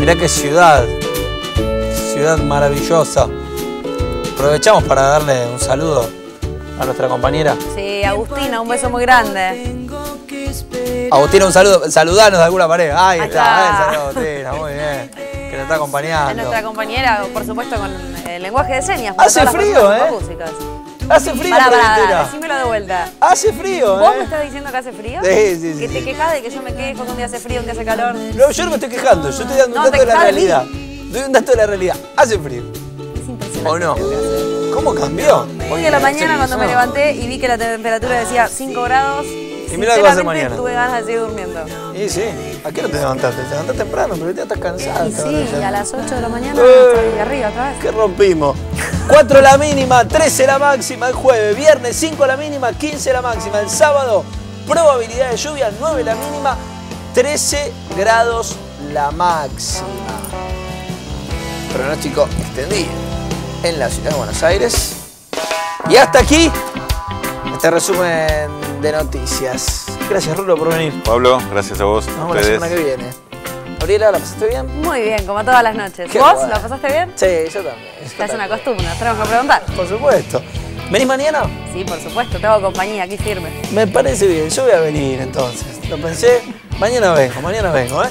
Mirá qué ciudad. Ciudad maravillosa. Aprovechamos para darle un saludo a nuestra compañera. Sí, Agustina, un beso muy grande. Agustina, un saludo. Saludanos de alguna manera. Ahí está. está, Agustina, muy bien. Que nos está acompañando. Es nuestra compañera, por supuesto, con el lenguaje de señas. Hace frío, Músicas. Hace frío, Pará, decímelo de vuelta. Hace frío, ¿Vos me estás diciendo que hace frío? Sí. ¿Que te quejas de que yo me quejo que un día hace frío, un día hace calor? No, yo no me estoy quejando, yo estoy dando un dato de la realidad. Doy un dato de la realidad. Hace frío. Es impresionante. ¿O no? ¿Cómo cambió? Hoy a la mañana cuando me levanté y vi que la temperatura decía 5 grados, y mirá lo que va a hacer mañana. Tuve ganas de seguir durmiendo. Y sí, ¿a qué hora te levantaste? Te levantaste temprano, pero ya estás cansada. Y sí, a las 8 de la mañana estoy arriba otra vez. ¿Qué rompimos? 4 la mínima, 13 la máxima el jueves, viernes 5 la mínima, 15 la máxima, el sábado probabilidad de lluvia, 9 la mínima, 13 grados la máxima. Pronóstico extendido en la ciudad de Buenos Aires. Y hasta aquí este resumen de noticias. Gracias, Rulo, por venir. Pablo, gracias a vos. Nos vemos la semana que viene. Gabriela, ¿la pasaste bien? Muy bien, como todas las noches. Qué ¿Vos bueno. la pasaste bien? Sí, yo también. Ya es una costumbre, nos tenemos que preguntar. Por supuesto. ¿Venís mañana? Sí, por supuesto, tengo compañía, aquí firme. Me parece bien, yo voy a venir entonces. Lo pensé, mañana vengo, ¿eh?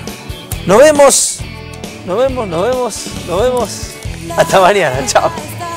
Nos vemos. Hasta mañana, chao.